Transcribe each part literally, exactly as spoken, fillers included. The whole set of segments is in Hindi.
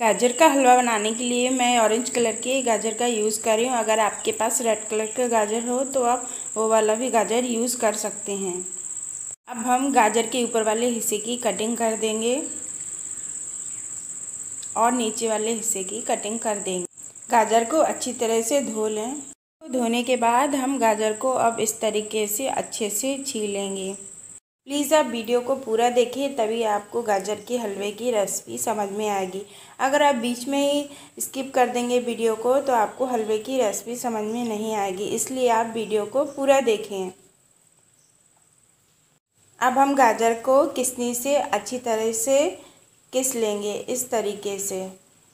गाजर का हलवा बनाने के लिए मैं ऑरेंज कलर के गाजर का यूज़ कर रही हूँ। अगर आपके पास रेड कलर का गाजर हो तो आप वो वाला भी गाजर यूज़ कर सकते हैं। अब हम गाजर के ऊपर वाले हिस्से की कटिंग कर देंगे और नीचे वाले हिस्से की कटिंग कर देंगे। गाजर को अच्छी तरह से धो लें। धोने के बाद हम गाजर को अब इस तरीके से अच्छे से छीलेंगे। प्लीज़ आप वीडियो को पूरा देखें, तभी आपको गाजर के हलवे की रेसिपी समझ में आएगी। अगर आप बीच में ही स्किप कर देंगे वीडियो को तो आपको हलवे की रेसिपी समझ में नहीं आएगी, इसलिए आप वीडियो को पूरा देखें। अब हम गाजर को किसनी से अच्छी तरह से किस लेंगे, इस तरीके से।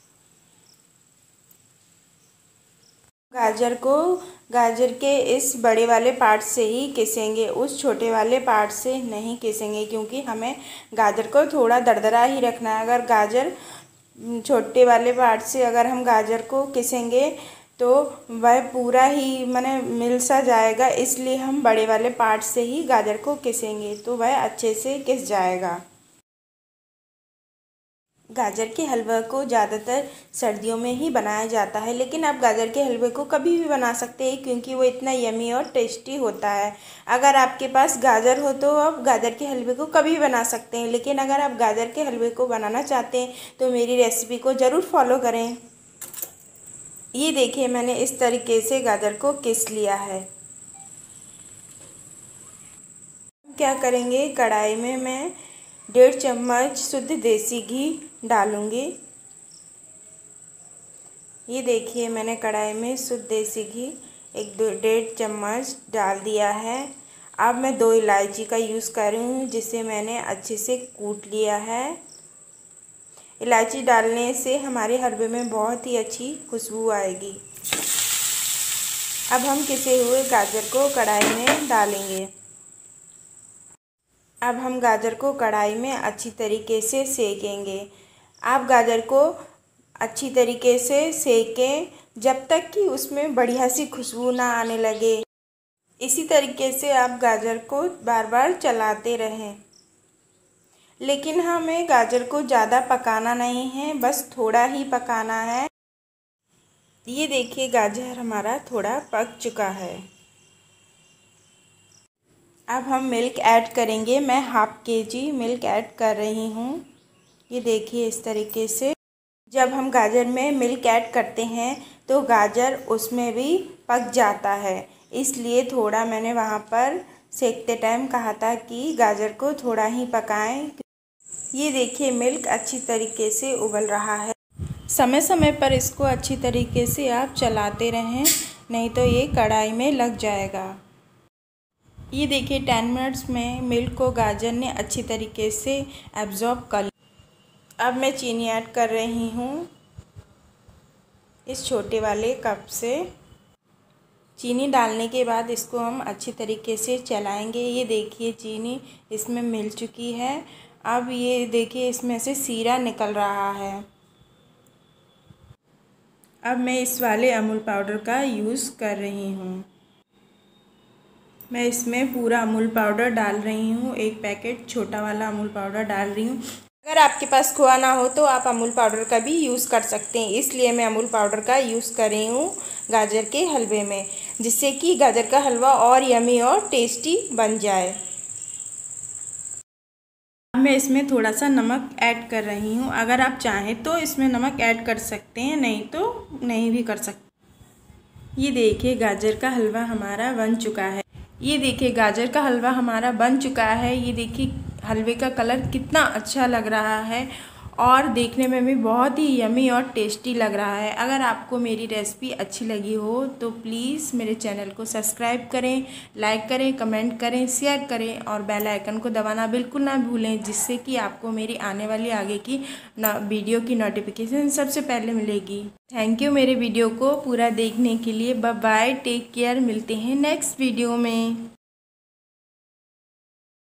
गाजर को गाजर के इस बड़े वाले पार्ट से ही किसेंगे, उस छोटे वाले पार्ट से नहीं किसेंगे, क्योंकि हमें गाजर को थोड़ा दरदरा ही रखना है। अगर गाजर छोटे वाले पार्ट से अगर हम गाजर को किसेंगे तो वह पूरा ही माने मिल सा जाएगा, इसलिए हम बड़े वाले पार्ट से ही गाजर को किसेंगे तो वह अच्छे से किस जाएगा। गाजर के हलवे को ज़्यादातर सर्दियों में ही बनाया जाता है, लेकिन आप गाजर के हलवे को कभी भी बना सकते हैं, क्योंकि वो इतना यमी और टेस्टी होता है। अगर आपके पास गाजर हो तो आप गाजर के हलवे को कभी भी बना सकते हैं, लेकिन अगर आप गाजर के हलवे को बनाना चाहते हैं तो मेरी रेसिपी को ज़रूर फॉलो करें। ये देखिए, मैंने इस तरीके से गाजर को किस लिया है। क्या करेंगे, कढ़ाई में मैं डेढ़ चम्मच शुद्ध देसी घी डालूंगी। ये देखिए, मैंने कढ़ाई में शुद्ध देसी घी एक दो डेढ़ चम्मच डाल दिया है। अब मैं दो इलायची का यूज़ कर रही हूँ, जिसे मैंने अच्छे से कूट लिया है। इलायची डालने से हमारे हलवे में बहुत ही अच्छी खुशबू आएगी। अब हम किसे हुए गाजर को कढ़ाई में डालेंगे। अब हम गाजर को कढ़ाई में अच्छी तरीके से सेकेंगे। आप गाजर को अच्छी तरीके से सेकें जब तक कि उसमें बढ़िया सी खुशबू ना आने लगे। इसी तरीके से आप गाजर को बार बार चलाते रहें, लेकिन हमें गाजर को ज़्यादा पकाना नहीं है, बस थोड़ा ही पकाना है। ये देखिए, गाजर हमारा थोड़ा पक चुका है। अब हम मिल्क ऐड करेंगे। मैं हाफ के जी मिल्क ऐड कर रही हूँ। ये देखिए, इस तरीके से जब हम गाजर में मिल्क ऐड करते हैं तो गाजर उसमें भी पक जाता है, इसलिए थोड़ा मैंने वहाँ पर सेकते टाइम कहा था कि गाजर को थोड़ा ही पकाएं। ये देखिए, मिल्क अच्छी तरीके से उबल रहा है। समय समय पर इसको अच्छी तरीके से आप चलाते रहें, नहीं तो ये कढ़ाई में लग जाएगा। ये देखिए, टेन मिनट्स में मिल्क को गाजर ने अच्छी तरीके से एब्जॉर्ब कर लिया। अब मैं चीनी ऐड कर रही हूँ इस छोटे वाले कप से। चीनी डालने के बाद इसको हम अच्छी तरीके से चलाएंगे। ये देखिए, चीनी इसमें मिल चुकी है। अब ये देखिए, इसमें से सीरा निकल रहा है। अब मैं इस वाले अमूल पाउडर का यूज़ कर रही हूँ। मैं इसमें पूरा अमूल पाउडर डाल रही हूँ। एक पैकेट छोटा वाला अमूल पाउडर डाल रही हूँ। अगर आपके पास खोआ ना हो तो आप अमूल पाउडर का भी यूज़ कर सकते हैं, इसलिए मैं अमूल पाउडर का यूज़ कर रही हूँ गाजर के हलवे में, जिससे कि गाजर का हलवा और यमी और टेस्टी बन जाए। अब मैं इसमें थोड़ा सा नमक ऐड कर रही हूँ। अगर आप चाहें तो इसमें नमक ऐड कर सकते हैं, नहीं तो नहीं भी कर सकते। ये देखिए, गाजर का हलवा हमारा बन चुका है। ये देखिए, गाजर का हलवा हमारा बन चुका है। ये देखिए, हलवे का कलर कितना अच्छा लग रहा है और देखने में भी बहुत ही यमी और टेस्टी लग रहा है। अगर आपको मेरी रेसिपी अच्छी लगी हो तो प्लीज़ मेरे चैनल को सब्सक्राइब करें, लाइक करें, कमेंट करें, शेयर करें और बेल आइकन को दबाना बिल्कुल ना भूलें, जिससे कि आपको मेरी आने वाली आगे की वीडियो की नोटिफिकेशन सबसे पहले मिलेगी। थैंक यू मेरे वीडियो को पूरा देखने के लिए। Bye bye, take care. मिलते हैं नेक्स्ट वीडियो में।